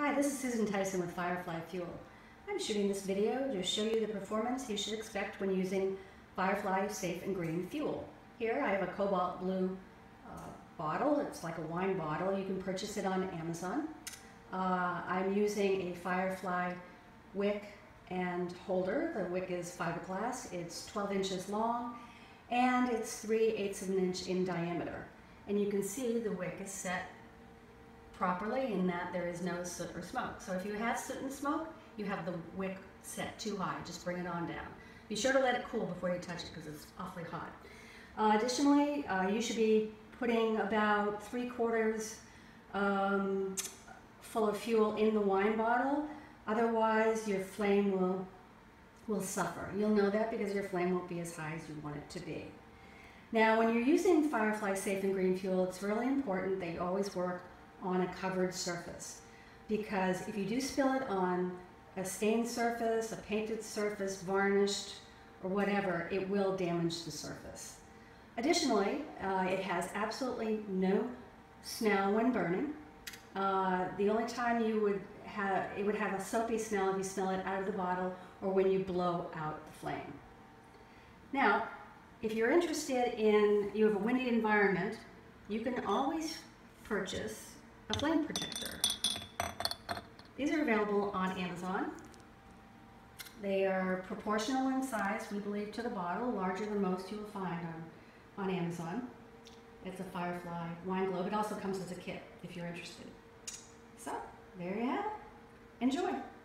Hi, this is Susan Tyson with Firefly Fuel. I'm shooting this video to show you the performance you should expect when using Firefly Safe and Green Fuel. Here I have a cobalt blue bottle. It's like a wine bottle. You can purchase it on Amazon. I'm using a Firefly wick and holder. The wick is fiberglass. It's 12 inches long and it's 3/8 of an inch in diameter. And you can see the wick is set properly in that there is no soot or smoke. So if you have soot and smoke, you have the wick set too high. Just bring it on down. Be sure to let it cool before you touch it because it's awfully hot. Additionally, you should be putting about 3/4 full of fuel in the wine bottle. Otherwise, your flame will suffer. You'll know that because your flame won't be as high as you want it to be. Now, when you're using Firefly Safe and Green Fuel, it's really important that you always work on a covered surface, because if you do spill it on a stained surface, a painted surface, varnished, or whatever, it will damage the surface. Additionally, it has absolutely no smell when burning. The only time it would have a soapy smell if you smell it out of the bottle or when you blow out the flame. Now, if you're interested in, you have a windy environment, you can always purchase a flame protector. These are available on Amazon. They are proportional in size, we believe, to the bottle, larger than most you will find on Amazon. It's a Firefly wine globe. It also comes as a kit if you're interested. So, there you have it. Enjoy.